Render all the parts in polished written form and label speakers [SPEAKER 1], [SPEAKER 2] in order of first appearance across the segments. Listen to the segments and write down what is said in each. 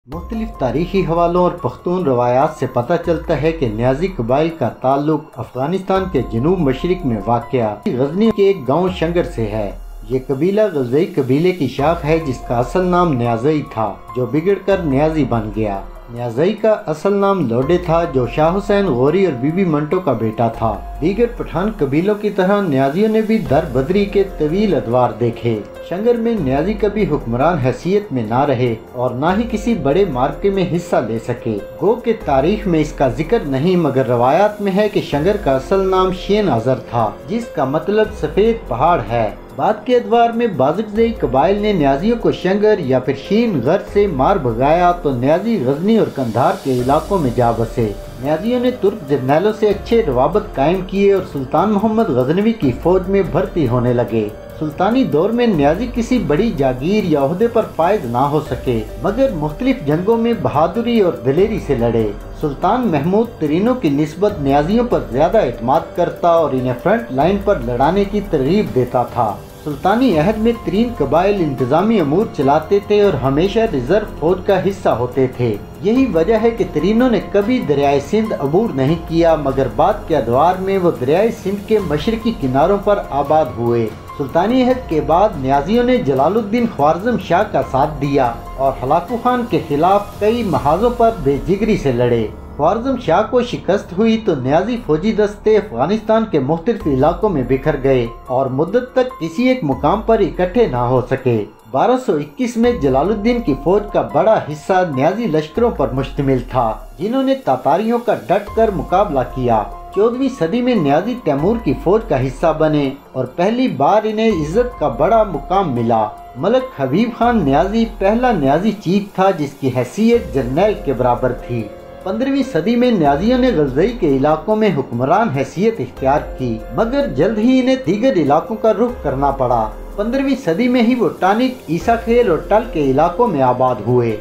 [SPEAKER 1] मुख्तलिफ तारीखी हवालों और पख्तून रवायात से पता चलता है कि न्याजी कबाइल का ताल्लुक अफगानिस्तान के जनूब मशरिक में वाक़या गजनी के एक गांव शंगर से है। ये कबीला गज़ई कबीले की शाख है जिसका असल नाम न्याज़ई था, जो बिगड़कर न्याजी बन गया। न्याज़ई का असल नाम लोडे था, जो शाह हुसैन गौरी और बीबी मंटो का बेटा था। दीगर पठान कबीलों की तरह न्याजियों ने भी दर बदरी के तवील अदवार देखे। शंगर में न्याजी कभी हुक्मरान हैसियत में ना रहे और ना ही किसी बड़े मार्के में हिस्सा ले सके। गो के तारीख में इसका जिक्र नहीं, मगर रवायात में है कि शंगर का असल नाम शेन अजर था, जिसका मतलब सफेद पहाड़ है। बाद के अदवार में बाज़गज़ई कबाइल ने न्याजियों को शंगर या फिर शीन गर से मार भगाया तो न्याजी गजनी और कंधार के इलाकों में जा बसे। न्याजियों ने तुर्क जर्नैलों से अच्छे रवाबत कायम किए और सुल्तान मोहम्मद गजनवी की फौज में भर्ती होने लगे। सुल्तानी दौर में न्याजी किसी बड़ी जागीर या ओहदे पर फायज ना हो सके, मगर मुख्तलिफ जंगों में बहादुरी और दलेरी से लड़े। सुल्तान महमूद तरीनों की निस्बत न्याजियों पर ज्यादा एतमाद करता और इन्हें फ्रंट लाइन पर लड़ाने की तरगीब देता था। सुल्तानी अहद में तरीन कबाइल इंतजामी अमूर चलाते थे और हमेशा रिजर्व फौज का हिस्सा होते थे। यही वजह है कि तरीनों ने कभी दरियाए सिंध अबूर नहीं किया, मगर बाद के अदवार में वो दरियाए सिंध के मशरकी किनारों पर आबाद हुए। सुल्तानी अहद के बाद न्याजियों ने जलालुद्दीन ख्वारज़म शाह का साथ दिया और हलाकू खान के खिलाफ कई महाजों पर बेजिगरी से लड़े। ख्वारज़म शाह को शिकस्त हुई तो न्याजी फौजी दस्ते अफगानिस्तान के मुख्तलिफ इलाकों में बिखर गए और मुद्दत तक किसी एक मुकाम पर इकट्ठे ना हो सके। 1221 में जलालुद्दीन की फौज का बड़ा हिस्सा न्याजी लश्करों पर मुश्तमिल था, जिन्होंने तातारियों का डट कर मुकाबला किया। 14वीं सदी में न्याजी तैमूर की फौज का हिस्सा बने और पहली बार इन्हें इज्जत का बड़ा मुकाम मिला। मलक हबीब खान न्याजी पहला न्याजी चीफ था जिसकी हैसियत जर्नैल के बराबर थी। 15वीं सदी में न्याजियों ने गज़ई के इलाकों में हुक्मरान हैसियत इख्तियार की, मगर जल्द ही इन्हें दीगर इलाकों का रुख करना पड़ा। 15वीं सदी में ही वो टानिक, ईसा खेल और टल के इलाकों में आबाद हुए।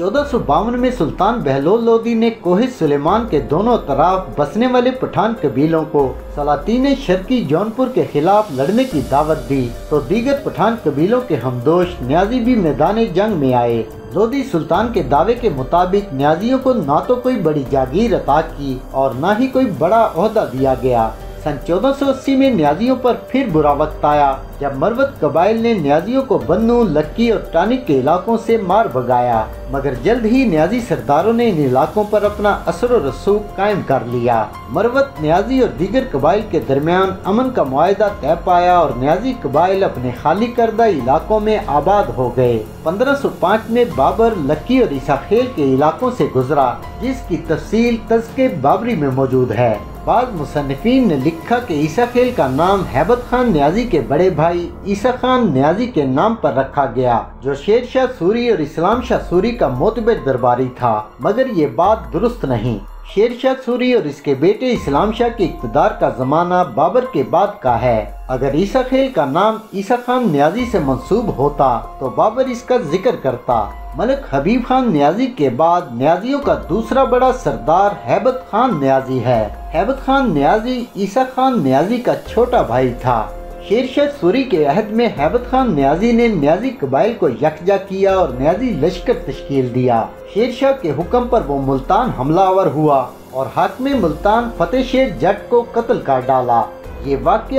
[SPEAKER 1] 1452 में सुल्तान बहलोल लोदी ने कोहे सुलेमान के दोनों तरफ बसने वाले पठान कबीलों को सलातीन शर्की जौनपुर के खिलाफ लड़ने की दावत दी, तो दीगर पठान कबीलों के हमदोश न्याजी भी मैदान जंग में आए। लोदी सुल्तान के दावे के मुताबिक न्याजियों को ना तो कोई बड़ी जागीर अता की और ना ही कोई बड़ा ओहदा दिया गया। सन 1480 में न्याजियों पर फिर बुरा वक्त आया, जब मरवत कबाइल ने न्याजियों को बन्नू, लक्की और टानिक के इलाकों से मार भगाया, मगर जल्द ही न्याजी सरदारों ने इन इलाकों पर अपना असर और रसूख कायम कर लिया। मरवत, न्याजी और दीगर कबाइल के दरमियान अमन का मुआहदा तय पाया और न्याजी कबाइल अपने खाली करदा इलाकों में आबाद हो गए। 1505 में बाबर लक्की और ईसाखेल के इलाकों से गुजरा, जिसकी तफसील तज़्किरे बाबरी में मौजूद है। बाद मुसन्निफीन ने लिखा कि ईसा खेल का नाम हैबत खान न्याजी के बड़े भाई ईसा खान न्याजी के नाम पर रखा गया, जो शेर शाह सूरी और इस्लाम शाह सूरी का मोतबर दरबारी था, मगर ये बात दुरुस्त नहीं। शेर शाह सूरी और इसके बेटे इस्लाम शाह के इक़्तिदार का ज़माना बाबर के बाद का है। अगर ईसा खेल का नाम ईसा खान न्याजी से मंसूब होता तो बाबर इसका जिक्र करता। मलक हबीब खान न्याजी के बाद न्याजियों का दूसरा बड़ा सरदार हैबत खान न्याजी है। हैबत खान न्याजी ईसा खान न्याजी का छोटा भाई था। शेरशाह सूरी के अहद में हैबत खान न्याजी ने न्याजी कबाइल को यकजा किया और न्याजी लश्कर तश्कील दिया। शेरशाह के हुक्म पर वो मुल्तान हमलावर हुआ और हाकिम मुल्तान फतेह शेर जट को कत्ल कर डाला। ये वाक़या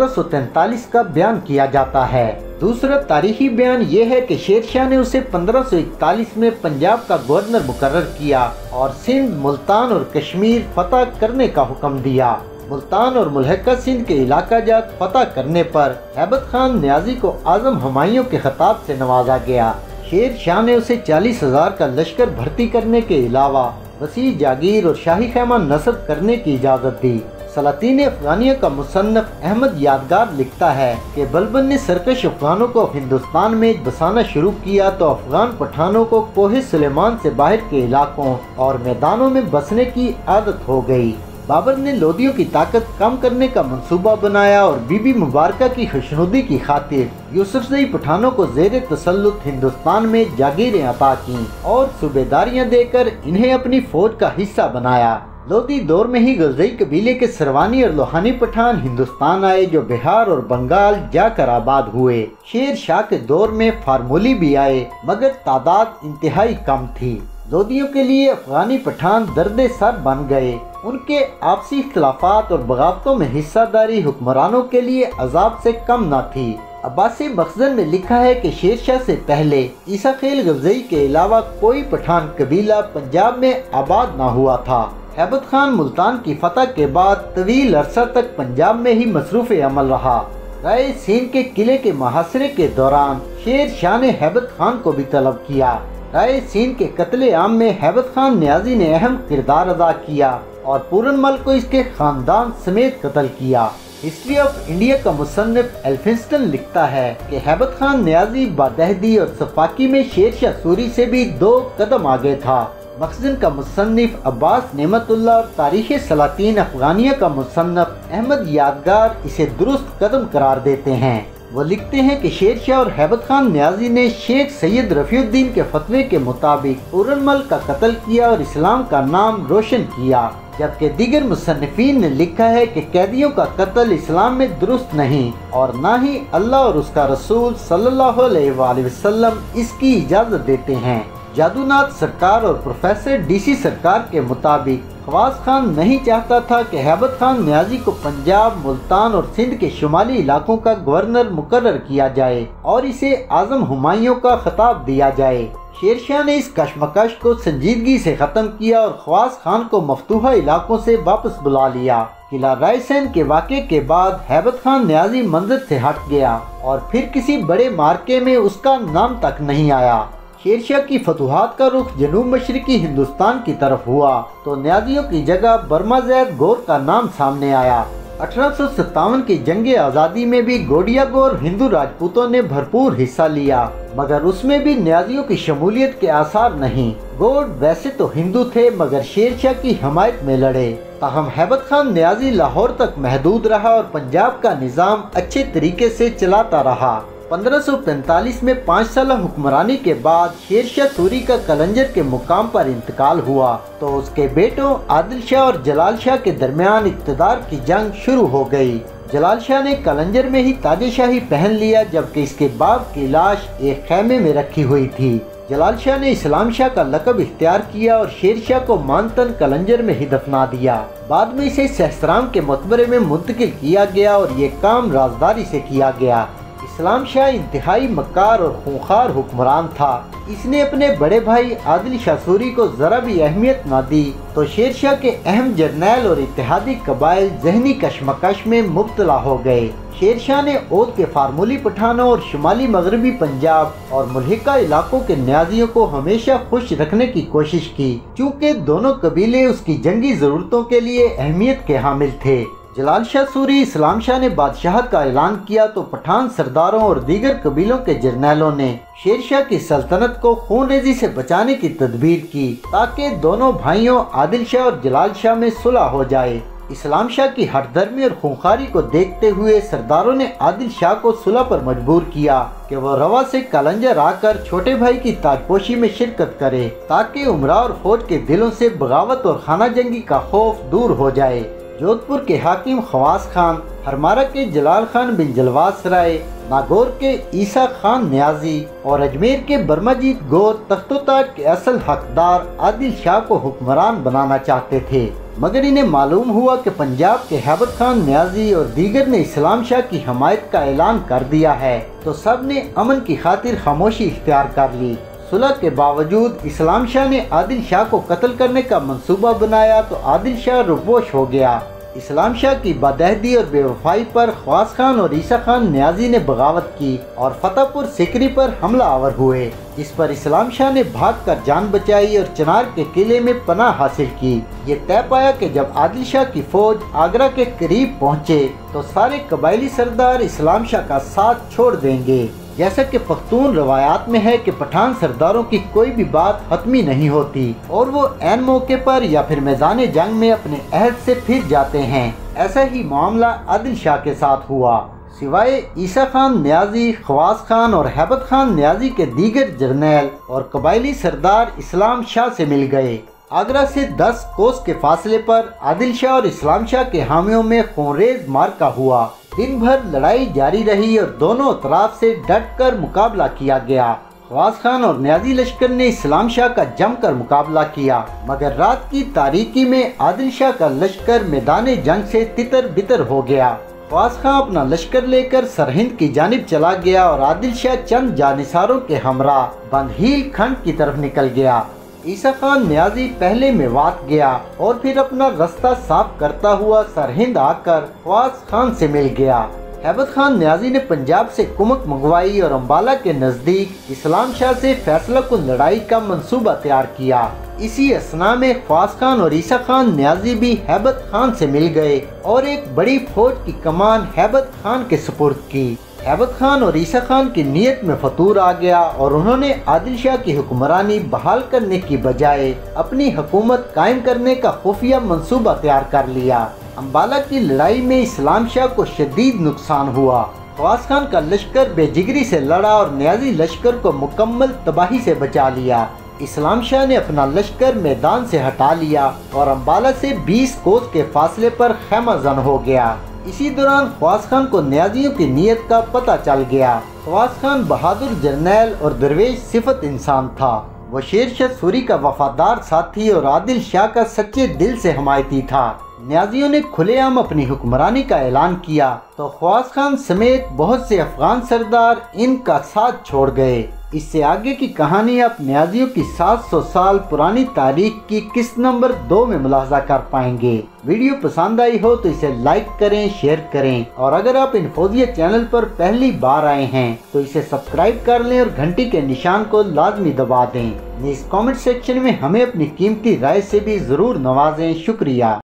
[SPEAKER 1] 1543 का बयान किया जाता है। दूसरा तारीखी बयान ये है कि शेरशाह ने उसे 1541 में पंजाब का गवर्नर मुकर्रर किया और सिंध, मुल्तान और कश्मीर फतह करने का हुक्म दिया। मुल्तान और मुल्हका सिंध के इलाका जात फतह करने पर हैबत खान न्याजी को आज़म हुमायूं के खिताब से नवाजा गया। शेर शाह ने उसे 40,000 का लश्कर भर्ती करने के अलावा वसी जागीर और शाही खैमा नस्ब करने की इजाज़त दी। सलातीन अफगानिया का मुसन्नफ अहमद यादगार लिखता है कि बलबन ने सरकश अफगानों को हिंदुस्तान में बसाना शुरू किया तो अफगान पठानों को कोहे सुलेमान से बाहर के इलाकों और मैदानों में बसने की आदत हो गई। बाबर ने लोदियों की ताकत कम करने का मंसूबा बनाया और बीबी मुबारका की खुशनुदी की खातिर यूसुफजई पठानों को जेर तसल्लुत हिंदुस्तान में जागीरें अता की और सूबेदारियां देकर इन्हें अपनी फौज का हिस्सा बनाया। लोदी दौर में ही गज़ई कबीले के सरवानी और लोहानी पठान हिंदुस्तान आए, जो बिहार और बंगाल जाकर आबाद हुए। शेर शाह के दौर में फार्मूली भी आए, मगर तादाद इंतहाई कम थी। لودھیوں کے لیے افغانی پٹھان درد سر بن گئے۔ ان کے آپسی اختلافات اور بغاوتوں میں حصہ داری حکمرانوں کے لیے عذاب سے کم نہ تھی۔ عباسی مخزن میں لکھا ہے کہ شیر شاہ سے پہلے عیسیٰ خیل غزنوی کے علاوہ کوئی پٹھان قبیلہ پنجاب میں آباد نہ ہوا تھا۔ ہیبت خان ملتان کی فتح کے بعد طویل عرصہ تک پنجاب میں ہی مصروف عمل رہا۔ رائے سین کے قلعے کے محاصرے کے دوران شیر شاہ نے ہیبت خان کو بھی طلب کیا۔ رائے سین کے قتل عام میں ہیبت خان نیازی نے اہم کردار ادا کیا اور پورن مل کو اس کے خاندان سمیت قتل کیا۔ ہسٹری آف انڈیا کا مصنف ایلفنسٹن لکھتا ہے کہ ہیبت خان نیازی بادہدی اور صفاقی میں شیر شاہ سوری سے بھی 2 قدم آگے تھا۔ مخزن کا مصنف عباس نعمت اللہ اور تاریخ سلاطین افغانیہ کا مصنف احمد یادگار اسے درست قدم قرار دیتے ہیں۔ وہ لکھتے ہیں کہ شیر شاہ اور ہیبت خان نیازی نے شیخ سید رفیع الدین کے فتوے کے مطابق پورن مل کا قتل کیا اور اسلام کا نام روشن کیا، جبکہ دیگر مصنفین نے لکھا ہے کہ قیدیوں کا قتل اسلام میں درست نہیں اور نہ ہی اللہ اور اس کا رسول صلی اللہ علیہ وآلہ وسلم اس کی اجازت دیتے ہیں۔ جادو ناتھ سرکار اور پروفیسر ڈی سی سرکار کے مطابق خواص خان نہیں چاہتا تھا کہ ہیبت خان نیازی کو پنجاب، ملتان اور سندھ کے شمالی علاقوں کا گورنر مقرر کیا جائے اور اسے اعظم ہمایوں کا خطاب دیا جائے۔ شیر شاہ نے اس کشمکش کو سنجیدگی سے ختم کیا اور خواص خان کو مفتوحہ علاقوں سے واپس بلا لیا۔ قلعہ رائے سین کے واقعے کے بعد ہیبت خان نیازی منظر سے ہٹ گیا اور پھر کسی بڑے مارکے میں اس کا نام تک نہیں آیا۔ شیر شاہ کی فتوحات کا رخ جنوب مشرقی ہندوستان کی طرف ہوا تو نیازیوں کی جگہ برما زید گور کا نام سامنے آیا۔ 1857 کی جنگ آزادی میں بھی گوڈیا گور ہندو راجپوتوں نے بھرپور حصہ لیا، مگر اس میں بھی نیازیوں کی شمولیت کے آثار نہیں۔ گوڈ ویسے تو ہندو تھے مگر شیر شاہ کی حمایت میں لڑے، تاہم ہیبت خان نیازی لاہور تک محدود رہا اور پنجاب کا نظام اچھے طریقے سے چلاتا رہا۔ 1545 میں 5 سالہ حکمرانی کے بعد شیر شاہ سوری کا قلنجر کے مقام پر انتقال ہوا تو اس کے بیٹوں عادل شاہ اور جلال شاہ کے درمیان اقتدار کی جنگ شروع ہو گئی۔ جلال شاہ نے قلنجر میں ہی تاج شاہی پہن لیا جبکہ اس کے باپ کی لاش ایک خیمے میں رکھی ہوئی تھی۔ جلال شاہ نے اسلام شاہ کا لقب اختیار کیا اور شیر شاہ کو مانتن قلنجر میں ہی دفنا دیا۔ بعد میں اسے سہسرام کے مقبرے میں منتقل کیا گیا اور یہ کام رازداری سے کیا گیا۔ اسلام شاہ انتہائی مکار اور خونخوار حکمران تھا۔ اس نے اپنے بڑے بھائی عادل شاہ سوری کو ذرا بھی اہمیت نہ دی تو شیر شاہ کے اہم جرنیل اور اتحادی قبائل ذہنی کشمکش میں مبتلا ہو گئے۔ شیر شاہ نے اودھ کے فارمولی پٹھانوں اور شمالی مغربی پنجاب اور ملحقہ علاقوں کے نیازیوں کو ہمیشہ خوش رکھنے کی کوشش کی، چونکہ دونوں قبیلے اس کی جنگی ضرورتوں کے لیے اہمیت کے حامل تھے۔ جلال شاہ سوری اسلام شاہ نے بادشاہت کا اعلان کیا تو پٹھان سرداروں اور دیگر قبیلوں کے جرنیلوں نے شیر شاہ کی سلطنت کو خون ریزی سے بچانے کی تدبیر کی تاکہ دونوں بھائیوں عادل شاہ اور جلال شاہ میں صلح ہو جائے۔ اسلام شاہ کی ہٹ درمی اور خونخواری کو دیکھتے ہوئے سرداروں نے عادل شاہ کو صلح پر مجبور کیا کہ وہ روا سے قلنجر آ کر چھوٹے بھائی کی تاجپوشی میں شرکت کرے تاکہ امراء اور فوج کے دلوں سے بغاوت اور خانہ جنگی کا خوف دور ہو جائے۔ جودھ پور کے حاکم خواص خان، ہرمارہ کے جلال خان بن جلواس رائے، ناگور کے عیسیٰ خان نیازی اور اجمیر کے برما جیت گور تخت و تاج کے اصل حقدار عادل شاہ کو حکمران بنانا چاہتے تھے، مگر انہیں معلوم ہوا کہ پنجاب کے ہیبت خان نیازی اور دیگر نے اسلام شاہ کی حمایت کا اعلان کر دیا ہے تو سب نے امن کی خاطر خاموشی اختیار کر لی۔ صلح کے باوجود اسلام شاہ نے عادل شاہ کو قتل کرنے کا منصوبہ بنایا تو عادل شاہ روپوش ہو گیا۔ اسلام شاہ کی بدعہدی اور بے وفائی پر خواص خان اور عیسیٰ خان نیازی نے بغاوت کی اور فتح پور سیکری پر حملہ آور ہوئے، جس پر اسلام شاہ نے بھاگ کر جان بچائی اور چنار کے قلعے میں پناہ حاصل کی۔ یہ طے پایا کہ جب عادل شاہ کی فوج آگرہ کے قریب پہنچے تو سارے قبائلی سردار اسلام شاہ کا ساتھ چھوڑ دیں گے۔ جیسا کہ پختون روایات میں ہے کہ پٹھان سرداروں کی کوئی بھی بات حتمی نہیں ہوتی اور وہ عین موقع پر یا پھر میدان جنگ میں اپنے عہد سے پھر جاتے ہیں، ایسا ہی معاملہ عادل شاہ کے ساتھ ہوا۔ سوائے عیسیٰ خان نیازی، خواص خان اور ہیبت خان نیازی کے دیگر جرنیل اور قبائلی سردار اسلام شاہ سے مل گئے۔ آگرہ سے 10 کوس کے فاصلے پر عادل شاہ اور اسلام شاہ کے حامیوں میں خونریز مارکا ہوا۔ دن بھر لڑائی جاری رہی اور دونوں اطراف سے ڈٹ کر مقابلہ کیا گیا۔ खवास खान और न्याजी लश्कर ने इस्लाम शाह का जमकर मुकाबला किया, मगर रात की तारीकी में आदिल शाह का लश्कर मैदान जंग से तितर बितर हो गया। खवास खान अपना लश्कर लेकर सरहिंद की जानिब चला गया और आदिल शाह चंद जानिसारों के हमरा बंदहील खंड की तरफ निकल गया। ईसा खान न्याजी पहले मेवात गया और फिर अपना रास्ता साफ करता हुआ सरहिंद आकर खवास खान से मिल गया। हैबत खान न्याजी ने पंजाब से कुमक मंगवाई और अम्बाला के नजदीक इस्लाम शाह से फैसला कुन लड़ाई का मंसूबा तैयार किया। इसी असना में खवास खान और ईसा खान न्याजी भी हैबत खान से मिल गए और एक बड़ी फौज की कमान हैबत खान के सुपुर्द की। हैबत खान और ईसा खान की नीयत में फतूर आ गया और उन्होंने आदिल शाह की हुक्मरानी बहाल करने की बजाय अपनी हुकूमत कायम करने का खुफिया मंसूबा तैयार कर लिया। अम्बाला की लड़ाई में इस्लाम शाह को शदीद नुकसान हुआ। खवास खान का लश्कर बेजिगरी से लड़ा और न्याजी लश्कर को मुकम्मल तबाही से बचा लिया। इस्लाम शाह ने अपना लश्कर मैदान से हटा लिया और अम्बाला से 20 कोस के फासले पर खैमाजन हो गया। इसी दौरान खवास खान को न्याजियों की नीयत का पता चल गया। खवास खान बहादुर जर्नैल और दरवेश सिफत इंसान था। वो शेरशाह सूरी का वफादार साथी और आदिल शाह का सच्चे दिल से हमायती था। न्याजियों ने खुलेआम अपनी हुक्मरानी का ऐलान किया तो खवास खान समेत बहुत से अफगान सरदार इनका साथ छोड़ गए। इससे आगे की कहानी आप न्याजियों की 700 साल पुरानी तारीख की किस्त नंबर 2 में मुलाहजा कर पाएंगे। वीडियो पसंद आई हो तो इसे लाइक करें, शेयर करें और अगर आप इन्फोजिया चैनल पर पहली बार आए हैं तो इसे सब्सक्राइब कर लें और घंटी के निशान को लाजमी दबा दें। इस कमेंट सेक्शन में हमें अपनी कीमती राय से भी जरूर नवाजें। शुक्रिया।